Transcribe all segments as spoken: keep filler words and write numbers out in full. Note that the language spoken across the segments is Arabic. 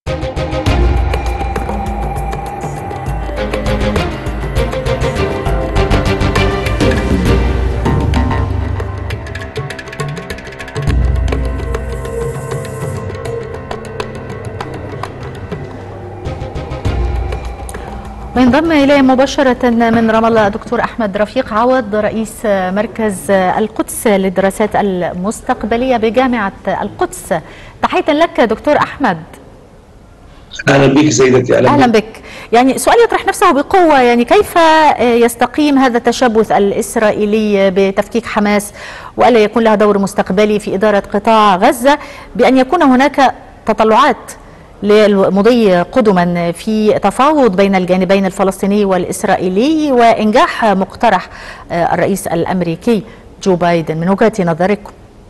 وينضم إليه مباشرة من رام الله دكتور أحمد رفيق عوض رئيس مركز القدس للدراسات المستقبلية بجامعة القدس. تحية لك دكتور أحمد. أهلا بك سيدتي. أهلا, أهلا بك. يعني سؤال يطرح نفسه بقوة، يعني كيف يستقيم هذا التشبث الإسرائيلي بتفكيك حماس وألا يكون لها دور مستقبلي في إدارة قطاع غزة بأن يكون هناك تطلعات للمضي قدما في تفاوض بين الجانبين الفلسطيني والإسرائيلي وإنجاح مقترح الرئيس الأمريكي جو بايدن من وجهة نظركم؟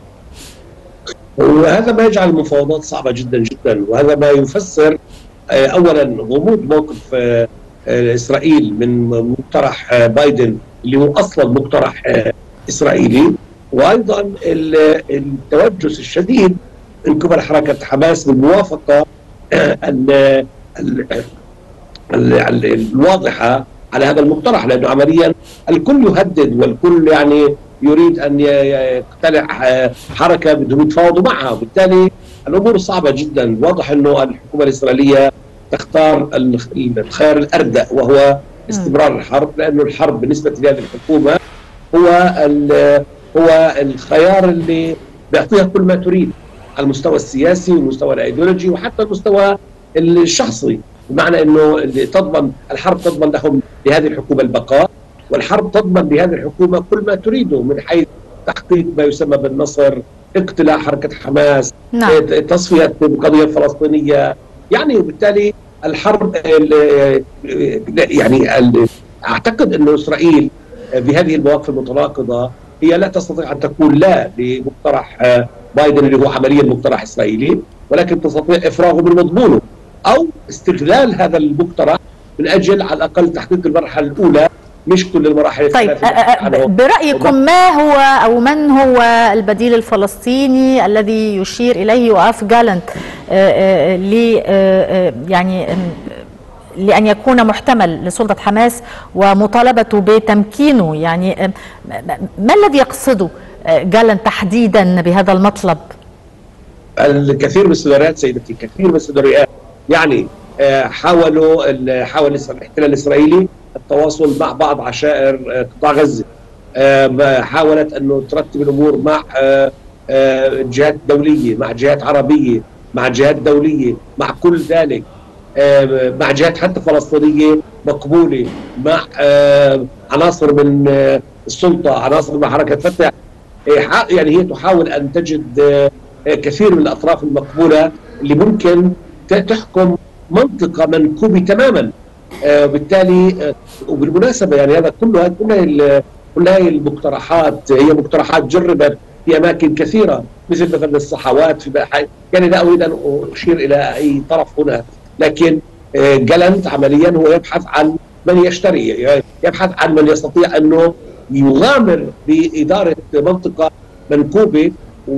وهذا ما يجعل المفاوضات صعبة جدا جدا، وهذا ما يفسر أولا غموض موقف إسرائيل من مقترح بايدن اللي هو أصلا مقترح إسرائيلي، وأيضا التوجس الشديد من قبل حركة حماس بالموافقة الواضحة على هذا المقترح، لأنه عمليا الكل يهدد والكل يعني يريد أن يقتلع حركة بدهم يتفاوضوا معها، وبالتالي الأمور صعبة جدا. واضح أنه الحكومة الإسرائيلية تختار الخيار الأردأ وهو استمرار الحرب، لأنه الحرب بالنسبة لهذه الحكومة هو هو الخيار اللي بيعطيها كل ما تريد على المستوى السياسي والمستوى الايديولوجي وحتى المستوى الشخصي، بمعنى انه تضمن الحرب تضمن لهم لهذه الحكومه البقاء، والحرب تضمن لهذه الحكومه كل ما تريده من حيث تحقيق ما يسمى بالنصر، اقتلاع حركه حماس، نعم. تصفيه القضيه الفلسطينيه، يعني وبالتالي الحرب يعني اعتقد انه اسرائيل بهذه المواقف المتناقضه هي لا تستطيع ان تكون لا لمقترح بايدن اللي هو عمليا مقترح اسرائيلي، ولكن تستطيع افراغه من مضمونه او استغلال هذا المقترح من اجل على الاقل تحقيق المرحله الاولى مش كل المراحل. طيب برايكم ما هو او من هو البديل الفلسطيني الذي يشير اليه يوآف جالنت ل يعني لأن يكون محتمل لسلطة حماس ومطالبته بتمكينه؟ يعني ما الذي يقصده جالنت تحديدا بهذا المطلب؟ الكثير من السيناريوهات سيدتي، كثير من السيناريوهات، يعني حاولوا حاول الاحتلال الإسرائيلي التواصل مع بعض عشائر قطاع غزة، حاولت أنه ترتب الأمور مع جهات دولية، مع جهات عربية، مع جهات دولية، مع كل ذلك مع جهات حتى فلسطينية مقبولة، مع عناصر من السلطة، عناصر من حركة فتح، يعني هي تحاول أن تجد كثير من الأطراف المقبولة اللي ممكن تحكم منطقة منكوبة تماما. وبالتالي وبالمناسبة يعني هذا كله كلها كل هاي المقترحات هي مقترحات جربت في أماكن كثيرة، مثل مثلا الصحوات في يعني لا أريد أن أشير إلى أي طرف هنا، لكن جالنت عمليا هو يبحث عن من يشتري، يبحث عن من يستطيع أنه يغامر بإدارة منطقة منكوبة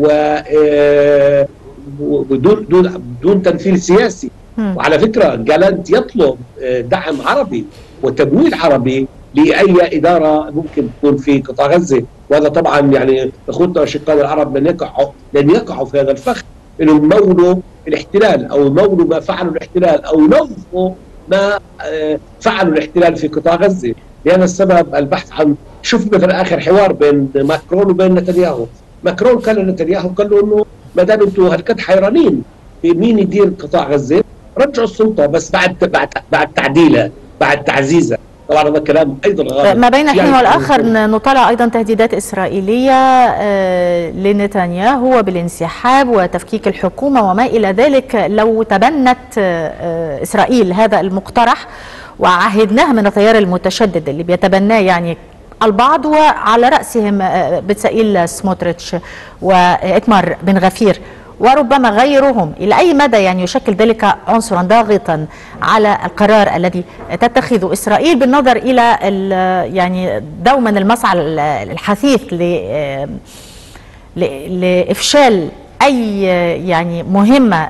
وبدون دون دون تمثيل سياسي. وعلى فكرة جالنت يطلب دعم عربي وتمويل عربي لأي إدارة ممكن تكون في قطاع غزة، وهذا طبعا يعني اخوتنا واشقائنا العرب لن يقعوا لن يقعوا في هذا الفخ انهم يمولوا الاحتلال او يمولوا ما فعلوا الاحتلال او ينظفوا ما فعلوا الاحتلال في قطاع غزة. لهذا السبب البحث عن شوف مثلا اخر حوار بين ماكرون وبين نتنياهو، ماكرون قال لنتنياهو قال له انه ما دام انتم هالقد حيرانين مين يدير قطاع غزة رجعوا السلطة بس بعد بعد بعد تعديلها بعد تعزيزها. طبعا هذا كلام ايضا غلط. ما بين الحين والاخر نطلع ايضا تهديدات اسرائيليه لنتنياهو بالانسحاب وتفكيك الحكومه وما الى ذلك لو تبنت اسرائيل هذا المقترح وعهدناه من التيار المتشدد اللي بيتبناه يعني البعض وعلى راسهم بتسائيل سموتريتش وإتمار بن غفير وربما غيرهم، إلى أي مدى يعني يشكل ذلك عنصرا ضاغطا على القرار الذي تتخذه إسرائيل بالنظر إلى يعني دوما المسعى الحثيث لإفشال أي يعني مهمة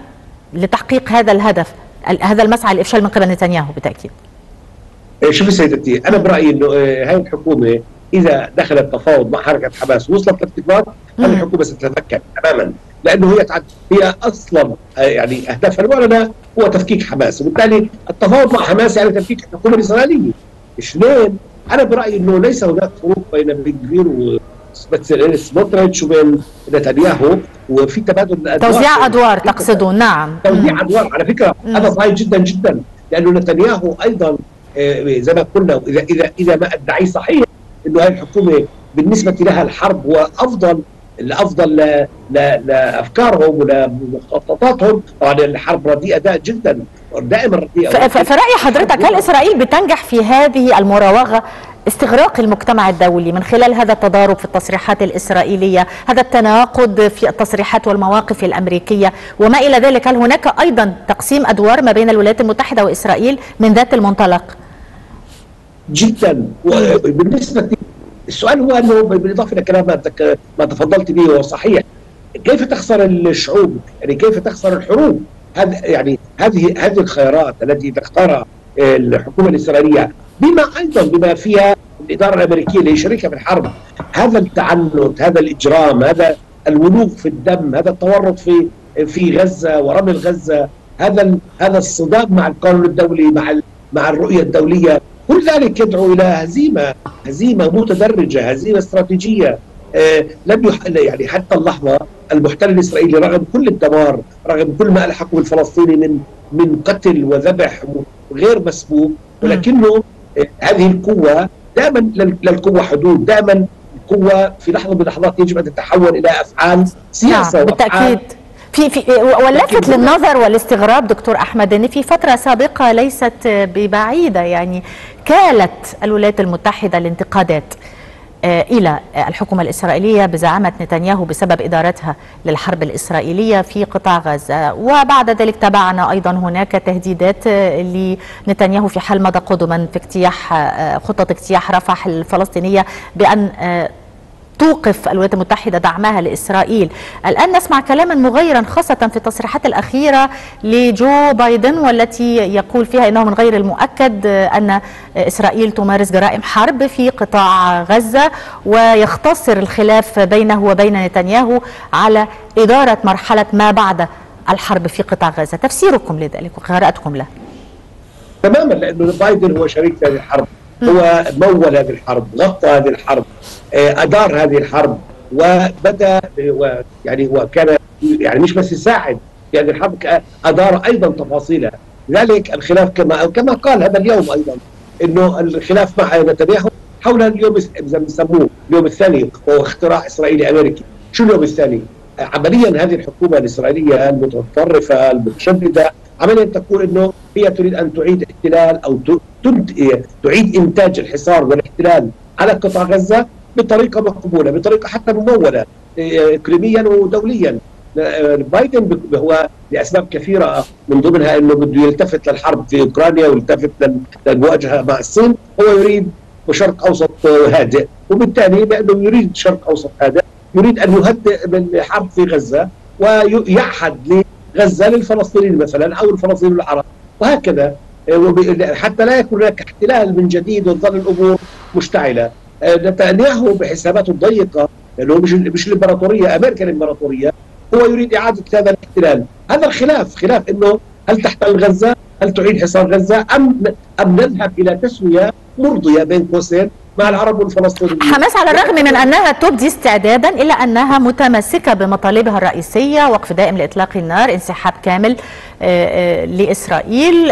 لتحقيق هذا الهدف، هذا المسعى لإفشال من قبل نتنياهو بالتأكيد؟ شوفي سيدتي، أنا برأيي إنه هاي الحكومة إذا دخلت تفاوض مع حركة حماس وصلت لاتفاق، هذه الحكومة ستتفكك تماما، لأنه هي هي أصلا يعني أهدافها المعلنة هو تفكيك حماس، وبالتالي التفاوض مع حماس يعني تفكيك الحكومة الإسرائيلية. اثنين، أنا برأيي إنه ليس هناك فروق بين بن جفير وسموتريتش وبين نتنياهو، وفي تبادل أدوار، توزيع أدوار تقصدون؟ نعم، توزيع أدوار. على فكرة هذا صحيح جدا جدا، لأنه نتنياهو أيضا زي ما قلنا، إذا إذا إذا ما أدعي صحيح إنه هذه الحكومة بالنسبة لها الحرب هو أفضل الأفضل لأفكارهم ولمخططاتهم، طبعا الحرب رديئة جدا، دائما رديئة. فرأي حضرتك هل إسرائيل بتنجح في هذه المراوغة استغراق المجتمع الدولي من خلال هذا التضارب في التصريحات الإسرائيلية، هذا التناقض في التصريحات والمواقف الأمريكية وما إلى ذلك؟ هل هناك أيضا تقسيم أدوار ما بين الولايات المتحدة وإسرائيل من ذات المنطلق؟ جدا. وبالنسبة السؤال هو انه بالاضافه الى كلام ما تفضلت به وهو صحيح، كيف تخسر الشعوب؟ يعني كيف تخسر الحروب؟ هذا يعني هذه هذه الخيارات التي تختارها الحكومه الاسرائيليه، بما ايضا بما فيها الاداره الامريكيه اللي هي شريكه في الحرب، هذا التعنت، هذا الاجرام، هذا الولوغ في الدم، هذا التورط في في غزه ورمل غزه، هذا هذا الصدام مع القانون الدولي، مع مع الرؤيه الدوليه، كل ذلك يدعو الى هزيمه هزيمه متدرجه، هزيمه استراتيجيه. آه لم يح... يعني حتى اللحظه المحتل الاسرائيلي رغم كل الدمار، رغم كل ما الحقه بالفلسطيني من من قتل وذبح غير مسبوق، ولكنه آه هذه القوه دائما للقوه حدود، دائما القوه في لحظه من اللحظات يجب ان تتحول الى افعال سياسه. بالتاكيد. في في واللافت للنظر والاستغراب دكتور احمد ان في فتره سابقه ليست ببعيده يعني كالت الولايات المتحده الانتقادات الى الحكومه الاسرائيليه بزعامه نتنياهو بسبب ادارتها للحرب الاسرائيليه في قطاع غزه، وبعد ذلك تابعنا ايضا هناك تهديدات لنتنياهو في حال مضى قدما في اجتياح خطه اجتياح رفح الفلسطينيه بان توقف الولايات المتحدة دعمها لإسرائيل. الآن نسمع كلاما مغيرا خاصة في التصريحات الأخيرة لجو بايدن، والتي يقول فيها أنه من غير المؤكد أن إسرائيل تمارس جرائم حرب في قطاع غزة، ويختصر الخلاف بينه وبين نتنياهو على إدارة مرحلة ما بعد الحرب في قطاع غزة. تفسيركم لذلك وقراءتكم له؟ تماما، لأنه بايدن هو شريك في هذه الحرب، هو مول هذه الحرب، غطى هذه الحرب، أدار هذه الحرب، وبدأ يعني وكان يعني مش بس يساعد في هذه الحرب، أدار أيضا تفاصيلها. لذلك الخلاف كما كما قال هذا اليوم أيضا إنه الخلاف مع نتنياهو حول اليوم زي ما بيسموه اليوم الثاني، وهو اختراع إسرائيلي أمريكي. شو اليوم الثاني؟ عمليا هذه الحكومة الإسرائيلية المتطرفة المتشددة عمليا تقول إنه هي تريد أن تعيد احتلال أو تعيد إنتاج الحصار والاحتلال على قطاع غزة بطريقة مقبولة، بطريقة حتى ممولة إقليميا ودوليا. بايدن هو لأسباب كثيرة من ضمنها أنه بده يلتفت للحرب في أوكرانيا ويلتفت للمواجهة مع الصين، هو يريد شرق أوسط هادئ، وبالتالي لأنه يريد شرق أوسط هادئ يريد أن يهدئ من الحرب في غزة ويعهد لغزة للفلسطينيين مثلا أو الفلسطينيين العرب، وهكذا حتى لا يكون هناك احتلال من جديد وتظل الأمور مشتعلة. نتنياهو بحساباته الضيقة، لأنه مش مش الإمبراطورية، أمريكا الإمبراطورية، هو يريد إعادة هذا الاحتلال. هذا الخلاف خلاف إنه هل تحتل غزة؟ هل تعيد حصار غزة؟ أم أم نذهب إلى تسوية مرضية بين قوسين مع العرب والفلسطينيين؟ حماس على الرغم من أنها تبدي استعدادا إلا أنها متمسكة بمطالبها الرئيسية: وقف دائم لإطلاق النار، انسحاب كامل لإسرائيل،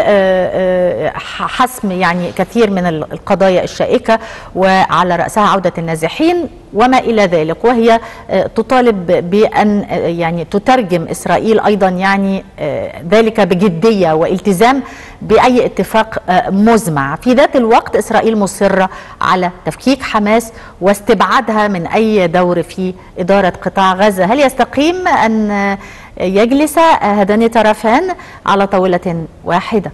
حسم يعني كثير من القضايا الشائكة وعلى رأسها عودة النازحين وما إلى ذلك. وهي تطالب بأن يعني تترجم إسرائيل أيضا يعني ذلك بجدية والتزام بأي اتفاق مزمع. في ذات الوقت إسرائيل مصرة على تفكيك حماس واستبعادها من أي دور في إدارة قطاع غزة. هل يستقيم أن يجلس هذان الطرفان على طاولة واحدة؟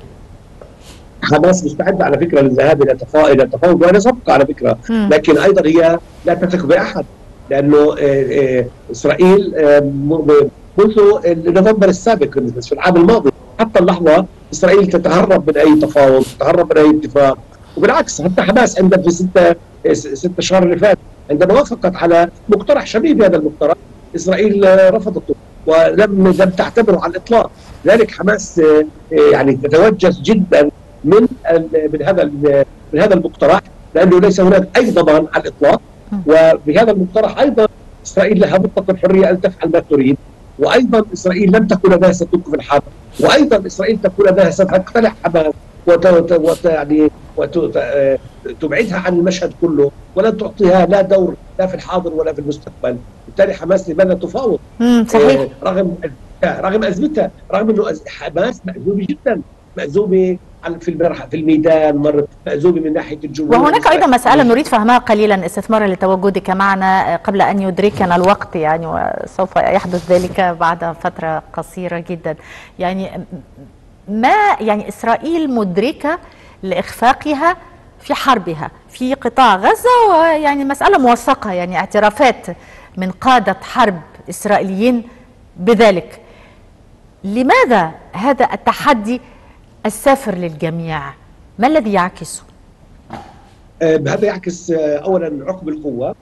حماس مستعدة على فكرة للذهاب إلى إلى تفاوض، وأنا سبق على فكرة، لكن أيضا هي لا تثق بأحد، لأنه إسرائيل منذ نوفمبر السابق في العام الماضي. حتى اللحظه اسرائيل تتهرب من اي تفاوض، تتهرب من اي اتفاق، وبالعكس حتى حماس عندها في ستة ستة شهر اللي فات عندما وافقت على مقترح شبيه بهذا المقترح، اسرائيل رفضته ولم لم تعتبره على الاطلاق. لذلك حماس يعني تتوجس جدا من من هذا من هذا المقترح، لانه ليس هناك اي ضمان على الاطلاق. وبهذا المقترح ايضا اسرائيل لها مطلق الحريه ان تفعل ما تريد، وايضا اسرائيل لم تكن لديها ستوقف الحرب، وايضا اسرائيل تكون لديها ستقتلع حماس وت... وت... يعني وتبعدها عن المشهد كله، ولن تعطيها لا دور لا في الحاضر ولا في المستقبل. بالتالي حماس لماذا تفاوض؟ صحيح. رغم رغم ازمتها، رغم انه حماس مأزومه جدا، مأزومه في في الميدان، مرة مأزومه من ناحيه الجمهور. وهناك ايضا مساله نريد فهمها قليلا استثمارا لتواجدك معنا قبل ان يدركنا الوقت، يعني وسوف يحدث ذلك بعد فتره قصيره جدا. يعني ما يعني اسرائيل مدركه لاخفاقها في حربها في قطاع غزه، ويعني مساله موثقه، يعني اعترافات من قاده حرب اسرائيليين بذلك. لماذا هذا التحدي السافر للجميع؟ ما الذي يعكسه؟ هذا يعكس اولا عقب القوه،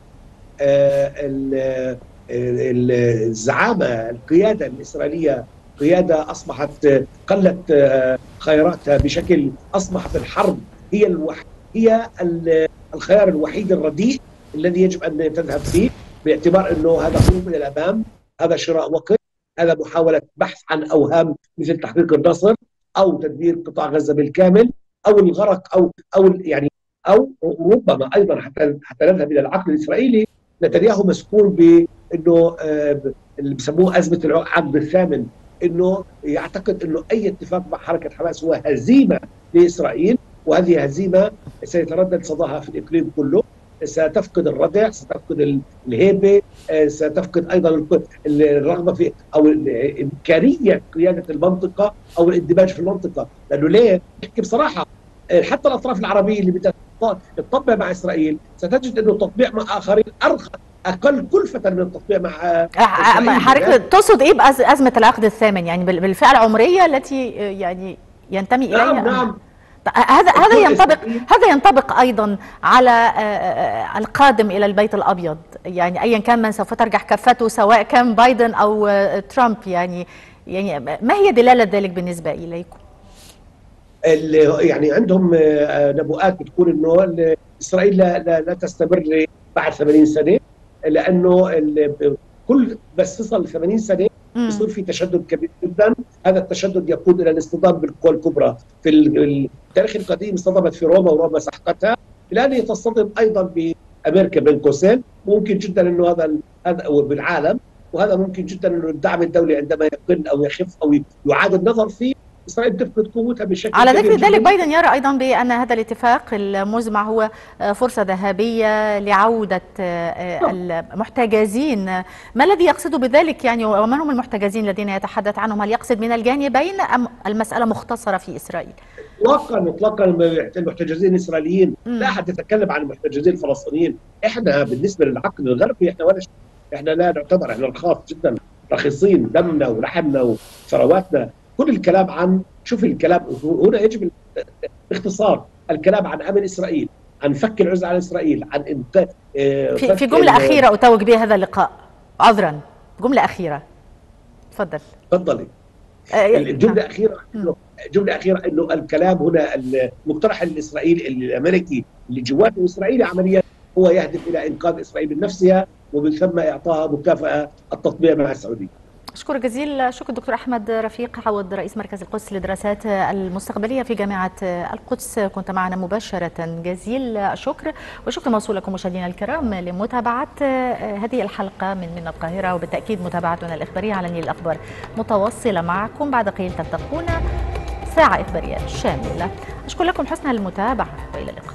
الزعامه، القياده الاسرائيليه قياده اصبحت قلت خياراتها بشكل، اصبحت الحرب هي الوح... هي الخيار الوحيد الرديء الذي يجب ان تذهب فيه، باعتبار انه هذا هروب الى الامام، هذا شراء وقت، هذا محاوله بحث عن اوهام مثل تحقيق النصر او تدمير قطاع غزه بالكامل او الغرق او او يعني او ربما ايضا حتى حتى نذهب الى العقل الاسرائيلي. نتنياهو مسؤول بانه اللي بسموه ازمه العقد الثامن، انه يعتقد انه اي اتفاق مع حركه حماس هو هزيمه لاسرائيل، وهذه هزيمه سيتردد صداها في الاقليم كله، ستفقد الردع، ستفقد الهيبه، ستفقد ايضا الرغبه في او امكانيه قياده المنطقه او الاندماج في المنطقه. لانه ليه؟ نحكي بصراحه، حتى الاطراف العربيه اللي بدها تطبع مع اسرائيل ستجد انه التطبيع مع اخرين ارخص، اقل كلفه من التطبيع مع اسرائيل. حضرتك تقصد ايه بازمه العقد الثامن؟ يعني بالفئه العمريه التي يعني ينتمي اليها؟ نعم نعم. هذا هذا ينطبق هذا ينطبق ايضا على القادم الى البيت الابيض، يعني ايا كان من سوف ترجح كفته سواء كان بايدن او ترامب. يعني يعني ما هي دلاله ذلك بالنسبه اليكم؟ يعني عندهم نبوءات بتقول انه اسرائيل لا, لا, لا تستمر بعد ثمانين سنه، لانه كل بس تصل ثمانين سنه يصير في تشدد كبير جدا. هذا التشدد يقود الى الاصطدام بالقوى الكبرى. في التاريخ القديم اصطدمت في روما وروما سحقتها، الان هي تصطدم ايضا بامريكا بين قوسين. ممكن جدا انه هذا هذا بالعالم، وهذا ممكن جدا انه الدعم الدولي عندما يقل او يخف او يعاد النظر فيه، اسرائيل تفقد قوتها بشكل على ذكر ذلك بايدن يرى ايضا بان هذا الاتفاق المزمع هو فرصه ذهبيه لعوده المحتجزين. ما الذي يقصده بذلك يعني، ومن هم المحتجزين الذين يتحدث عنهم؟ هل يقصد من الجانبين ام المساله مختصره في اسرائيل؟ اطلاقا اطلاقا المحتجزين الاسرائيليين، لا احد يتكلم عن المحتجزين الفلسطينيين. احنا بالنسبه للعقل الغربي احنا ولا شيء، احنا لا نعتبر، احنا رخاص جدا، رخيصين، دمنا ولحمنا وثرواتنا. كل الكلام عن، شوف الكلام هنا يجب باختصار الكلام عن امن اسرائيل، عن فك العزله عن اسرائيل، عن انت في, في جمله اخيره اتوج بها هذا اللقاء، عذرا، جمله اخيره، تفضل. تفضلي. الجمله الاخيره انه جمله اخيره انه الكلام هنا المقترح الاسرائيلي الامريكي اللي جواته اسرائيلي عمليا هو يهدف الى انقاذ اسرائيل من نفسها، ومن ثم اعطاها مكافاه التطبيع مع السعوديه. أشكرك جزيل الشكر دكتور أحمد رفيق عوض، رئيس مركز القدس للدراسات المستقبلية في جامعة القدس، كنت معنا مباشرة. جزيل الشكر، وشكر موصول لكم مشاهدينا الكرام لمتابعة هذه الحلقة من من القاهرة، وبالتأكيد متابعتنا الإخبارية على نيل الأخبار متواصلة معكم. بعد قليل تلتقون ساعة إخبارية شاملة. أشكر لكم حسن المتابعة وإلى اللقاء.